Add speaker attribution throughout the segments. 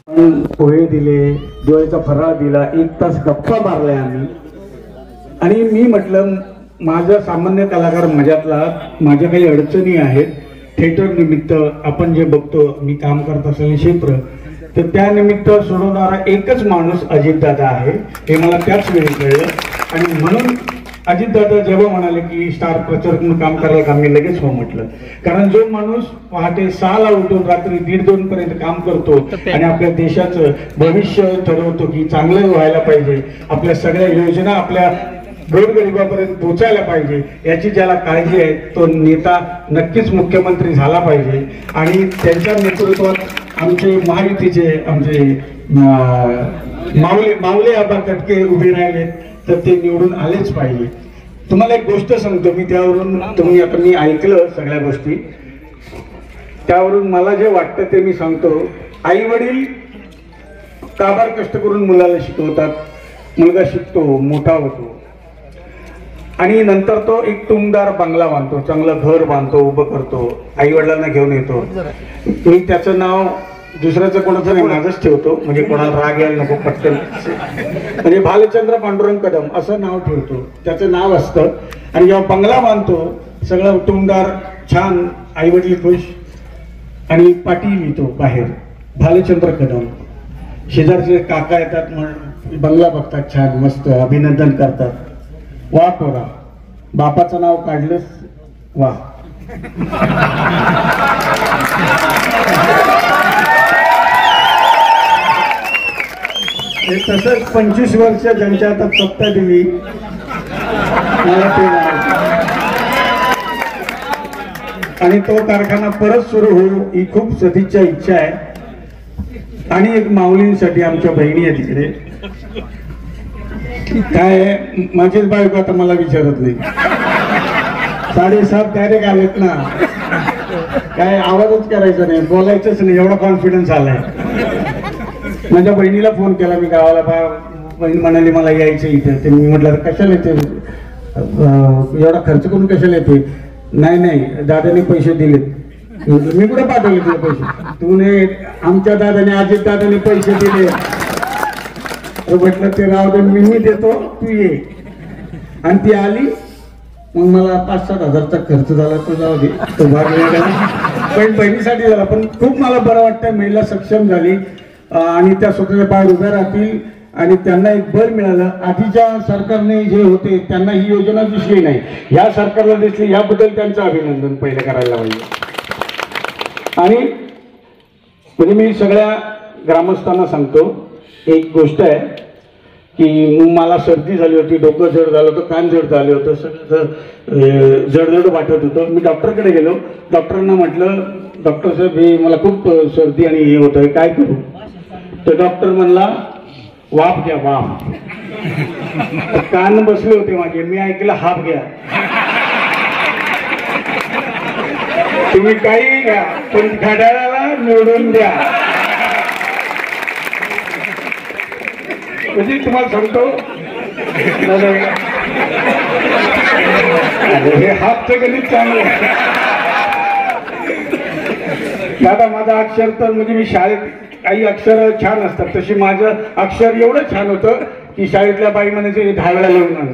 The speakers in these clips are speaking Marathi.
Speaker 1: पोहे दिले, दिवाळीचा फराळ दिला, 1 तास गप्पा मारल्या आम्ही. आणि मी म्हटलं माझा सामान्य कलाकार मजातला, माझ्या काही अडचणी आहेत थिएटर निमित्त. आपण जे बघतो, मी काम करत असलेले क्षेत्र, तर त्या निमित्त सोडवणारा एकच माणूस अजितदादा आहे, हे मला त्याच वेळी कळलं. आणि म्हणून अजितदादा जेव्हा म्हणाले की स्टार प्रचारक म्हणून काम करायला का, मी लगेच हो म्हटलं. कारण जो माणूस पहाटे 6ला उठून रात्री 1:30-2 पर्यंत काम करतो आणि आपल्या देशाचं भविष्य ठरवतो की चांगलं व्हायला पाहिजे, आपल्या सगळ्या योजना आपल्या गोरगरिबापर्यंत पोहोचायला पाहिजे, याची ज्याला काळजी आहे तो नेता नक्कीच मुख्यमंत्री झाला पाहिजे. आणि त्यांच्या नेतृत्वात आमचे महायुतीचे आमचे माऊले आबा कटके उभे राहिले, तर ते निवडून आलेच पाहिजे. तुम्हाला एक गोष्ट सांगतो मी, त्यावरून तुम्ही आता मी ऐकलं सगळ्या गोष्टी, त्यावरून मला जे वाटतं ते मी सांगतो. आई वडील काबार कष्ट करून मुलाला शिकवतात, मुलगा शिकतो, मोठा होतो आणि नंतर तो एक टुमदार बंगला बांधतो, चांगलं घर बांधतो, उभं करतो, आई वडिलांना घेऊन येतो. मी त्याचं नाव दुसऱ्याचं कोणाचं नाही, माझंच ठेवतो, म्हणजे कोणाला राग यायला नको पटकन. म्हणजे भालचंद्र पांडुरंग कदम असं नाव ठेवतो, त्याचं नाव असतं. आणि जेव्हा बंगला बांधतो, सगळं टुमदार छान, आई वडील खुश, आणि पाटी लिहितो बाहेर भालचंद्र कदम. शेजारचे काका येतात, बंगला बघतात, छान मस्त अभिनंदन करतात, वा पोरा, बापाचं नाव काढलंस वा. तसंच 25 वर्ष ज्यांच्या हातात सत्ता दिली मला ते, आणि तो कारखाना परत सुरू होईल ही खूप सदिच्छा इच्छा आहे. आणि एक माऊलींसाठी आमच्या बहिणी आहे तिकडे, काय माझीच बायको आता मला विचारत नाही, 7:30 डायरेक्ट आलेत ना, काय आवाजच करायचा नाही, बोलायचंच नाही, एवढा कॉन्फिडन्स आलाय. माझ्या बहिणीला फोन केला मी गावाला, बहीण म्हणाली मला यायचं इथे. ते मी म्हटलं कशाला येते, एवढा खर्च करून कशाला येते. नाही दादाने पैसे दिलेत. मी कुठे पाठवले तुला पैसे, तू नाही, आमच्या दादाने अजित दादाने पैसे दिले. म्हटलं ते राव दे, मी देतो, तू ये. आणि ती आली, मग मला 5-7 हजारचा खर्च झाला, तो जाऊ दे, तो भाग पण बहिणीसाठी झाला. पण खूप मला बरं वाटतंय, महिला सक्षम झाली आणि त्या स्वतःच्या पायावर उभ्या राहतील आणि त्यांना एक बळ मिळालं. आधीच्या सरकारने जे होते त्यांना ही योजना दिसली नाही, ह्या सरकारला दिसली, याबद्दल त्यांचं अभिनंदन पहिलं करायला पाहिजे. आणि म्हणजे मी सगळ्या ग्रामस्थांना सांगतो, एक गोष्ट आहे की मला सर्दी झाली होती, डोकं जड झालं होतं, कान जड झालं होतं, सगळं जड वाटत होतं. मी डॉक्टरकडे गेलो, डॉक्टरांना म्हटलं डॉक्टर साहेब हे मला खूप सर्दी आणि हे होतं, काय करू. तर डॉक्टर म्हणला वाफ घ्या, वाफ. कान बसले होते माझे, मी ऐकलं हाफ घ्या. तुम्ही काही घ्या पण घड्याळाला निवडून द्या. म्हणजे तुम्हाला सांगतो हे हाफचं गणित चांगलं. दादा माझं अक्षर तर म्हणजे मी शाळेत काही अक्षर छान असतात, तशी माझं अक्षर एवढं छान होतं की शाळेतल्या बाई म्हणायचे 10 वेळा लिहून आण.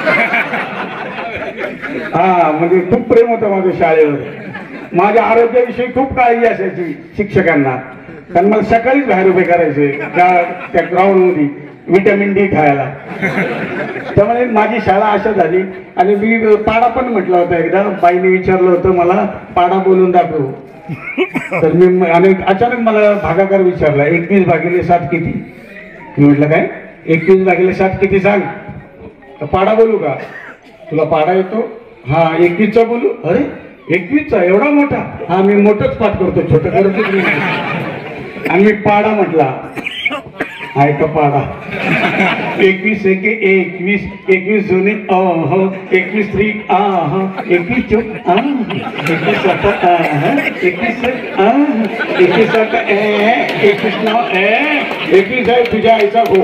Speaker 1: हा म्हणजे खूप प्रेम होतं माझं शाळेवर. माझ्या आरोग्याविषयी खूप काळजी असायची शिक्षकांना, कारण मला सकाळीच बाहेर उभे करायचे त्या ग्राउंडमध्ये विटॅमिन डी खायला. त्यामुळे माझी शाळा अशा झाली. आणि मी पाडा पण म्हटला होता एकदा, बाईने विचारलं होतं मला पाडा बोलून दाखव. तर मी आणि अचानक मला भागाकार विचारला 21/7 किती. मी म्हटलं काय 21/7 किती सांग. पाडा बोलू का, तुला पाडा येतो. हा 21चा बोलू. अरे 21चा एवढा मोठा. हा मी मोठंच पाठ करतो, छोटं करतच नाही. आणि मी पाडा म्हटला, ऐका पाडा. 21 एके 21, 21 जुने अह, 21 3 आह, 21 चौक आह, 21 7 आह, 21 आह, 21 7 ए, 21 9 ए, 21 आहे तुझ्या आईचा हो.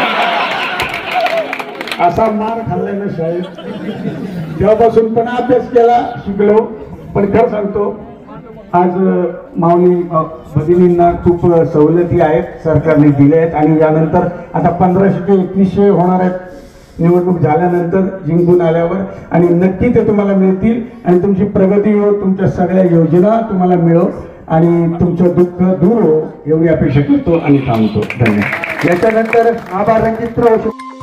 Speaker 1: असा मार खाल्लाय ना शाळेत. तेव्हापासून पण अभ्यास केला, शिकलो. पण खरं सांगतो आज माऊली भगिनींना खूप सवलती आहेत सरकारने दिल्या आहेत आणि यानंतर आता 1500 ते 2100 होणार आहेत निवडणूक झाल्यानंतर जिंकून आल्यावर आणि नक्की ते तुम्हाला मिळतील आणि तुमची प्रगती हो, तुमच्या सगळ्या योजना तुम्हाला मिळो आणि तुमचं दुःख दूर हो एवढी अपेक्षा करतो आणि थांबतो. धन्यवाद. याच्यानंतर आभार रंजित